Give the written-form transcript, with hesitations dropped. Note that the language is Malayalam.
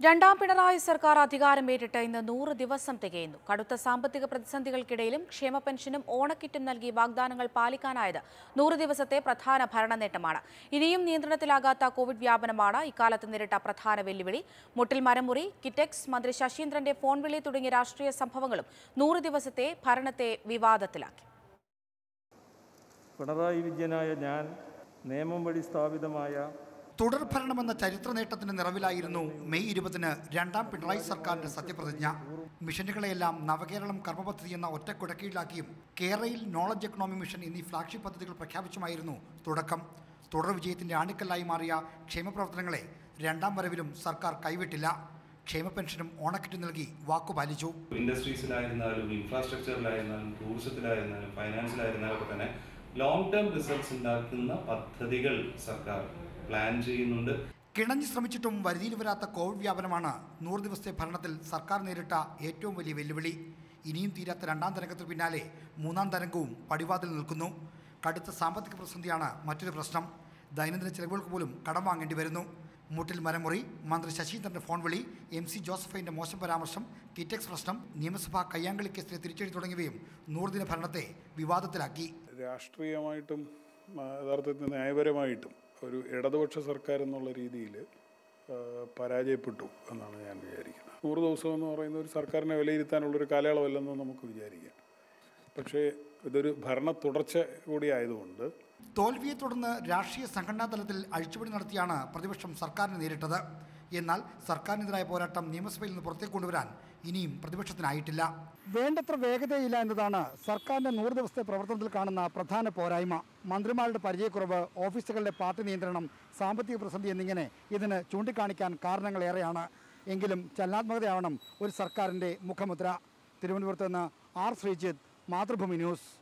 രണ്ടാം പിണറായി സർക്കാർ അധികാരമേറ്റിട്ട് ഇന്ന് 100 ദിവസം തികയുന്നു. കടുത്ത സാമ്പത്തിക പ്രതിസന്ധികൾക്കിടയിലും ക്ഷേമ പെൻഷനും ഓണക്കിറ്റും നൽകി വാഗ്ദാനങ്ങൾ പാലിക്കാനായത് 100 ദിവസത്തെ പ്രധാന ഭരണ നേട്ടമാണ്. ഇനിയും നിയന്ത്രണത്തിലാകാത്ത കോവിഡ് വ്യാപനമാണ് ഇക്കാലത്ത് നേരിട്ട പ്രധാന വെല്ലുവിളി. മുട്ടിൽ മരമുറി, കിറ്റെക്സ്, മന്ത്രി ശശീന്ദ്രന്റെ ഫോൺ വിളി തുടങ്ങിയ രാഷ്ട്രീയ സംഭവങ്ങളും 100 ദിവസത്തെ ഭരണത്തെ വിവാദത്തിലാക്കി. പിണറായി വിജയനായ ഞാൻ നിയമം വഴി സ്ഥാപിതമായ തുടർഭരണമെന്ന ചരിത്ര നേട്ടത്തിന് നിറവിലായിരുന്നു മെയ് 20-ന് രണ്ടാം പിണറായി സർക്കാരിന്റെ സത്യപ്രതിജ്ഞ. മിഷനുകളെയെല്ലാം നവകേരളം കർമ്മപദ്ധതി എന്ന ഒറ്റക്കുടക്കീഴിലാക്കിയും കേരളയിൽ നോളജ് എക്കണോമി മിഷൻ എന്നീ ഫ്ലാഗ്ഷിപ്പ് പദ്ധതികൾ പ്രഖ്യാപിച്ചുമായിരുന്നു തുടക്കം. തുടർ വിജയത്തിന്റെ ആണിക്കല്ലായി മാറിയ ക്ഷേമപ്രവർത്തനങ്ങളെ രണ്ടാം വരവിലും സർക്കാർ കൈവിട്ടില്ല. ക്ഷേമ പെൻഷനും ഓണക്കിറ്റും നൽകി വാക്കുപാലിച്ചു. ഇൻഡസ്ട്രീസിലായിരുന്നാലും ഇൻഫ്രാസ്ട്രക്ചറിലായിരുന്നാലും ടൂറിസത്തിലായിരുന്നാലും ഫൈനാൻസിലായിരുന്നാലും ഒക്കെ തന്നെ ലോങ് ടേം റിസൾട്ട്സ് ഉണ്ടാക്കുന്ന പദ്ധതികൾ സർക്കാർ പ്ലാൻ ചെയ്യുന്നുണ്ട്. കിണഞ്ഞു ശ്രമിച്ചിട്ടും വരുതിയിൽ വരാത്ത കോവിഡ് വ്യാപനമാണ് 100 ദിവസത്തെ ഭരണത്തിൽ സർക്കാർ നേരിട്ട ഏറ്റവും വലിയ വെല്ലുവിളി. ഇനിയും തീരാത്ത രണ്ടാം തരംഗത്തിന് പിന്നാലെ മൂന്നാം തരംഗവും പടിവാതിൽ നിൽക്കുന്നു. കടുത്ത സാമ്പത്തിക പ്രതിസന്ധിയാണ് മറ്റൊരു പ്രശ്നം. ദൈനംദിന ചെലവുകൾക്ക് പോലും കടം വാങ്ങേണ്ടി വരുന്നു. മുട്ടിൽ മരമുറി, മന്ത്രി ശശീന്ദ്രന്റെ ഫോൺ വിളി, MC ജോസഫൈന്റെ മോശം പരാമർശം, കിറ്റെക്സ് പ്രശ്നം, നിയമസഭാ കയ്യാങ്കളി കേസിലെ തിരിച്ചടി തുടങ്ങിയവയും 100 ദിന ഭരണത്തെ വിവാദത്തിലാക്കി. രാഷ്ട്രീയമായിട്ടും യഥാർത്ഥത്തിൽ ന്യായപരമായിട്ടും ഒരു ഇടതുപക്ഷ സർക്കാർ എന്നുള്ള രീതിയിൽ പരാജയപ്പെട്ടു എന്നാണ് ഞാൻ വിചാരിക്കുന്നത്. 100 ദിവസം എന്ന് പറയുന്ന ഒരു സർക്കാരിനെ വിലയിരുത്താനുള്ളൊരു കാലയളവല്ലെന്ന് നമുക്ക് വിചാരിക്കാം. പക്ഷേ ഇതൊരു ഭരണ തുടർച്ച കൂടി ആയതുകൊണ്ട് തോൽവിയെ തുടർന്ന് രാഷ്ട്രീയ സംഘടനാ തലത്തിൽ അഴിച്ചുപണി നടത്തിയാണ് പ്രതിപക്ഷം സർക്കാരിനെ നേരിട്ടത്. എന്നാൽ സർക്കാരിനെതിരായ പോരാട്ടം നിയമസഭയിൽ നിന്ന് പുറത്തേക്ക് കൊണ്ടുവരാൻ ഇനിയും പ്രതിപക്ഷത്തിനായിട്ടില്ല. വേണ്ടത്ര വേഗതയില്ല എന്നതാണ് സർക്കാരിന്റെ 100 ദിവസത്തെ പ്രവർത്തനത്തിൽ കാണുന്ന പ്രധാന പോരായ്മ. മന്ത്രിമാരുടെ പരിചയക്കുറവ്, ഓഫീസുകളുടെ പാർട്ടി നിയന്ത്രണം, സാമ്പത്തിക പ്രതിസന്ധി എന്നിങ്ങനെ ഇതിന് ചൂണ്ടിക്കാണിക്കാൻ കാരണങ്ങളേറെയാണ്. എങ്കിലും ചലനാത്മകതയാവണം ഒരു സർക്കാരിന്റെ മുഖമുദ്ര. തിരുവനന്തപുരത്ത് നിന്ന് R. ശ്രീജിത്ത്, മാതൃഭൂമി ന്യൂസ്.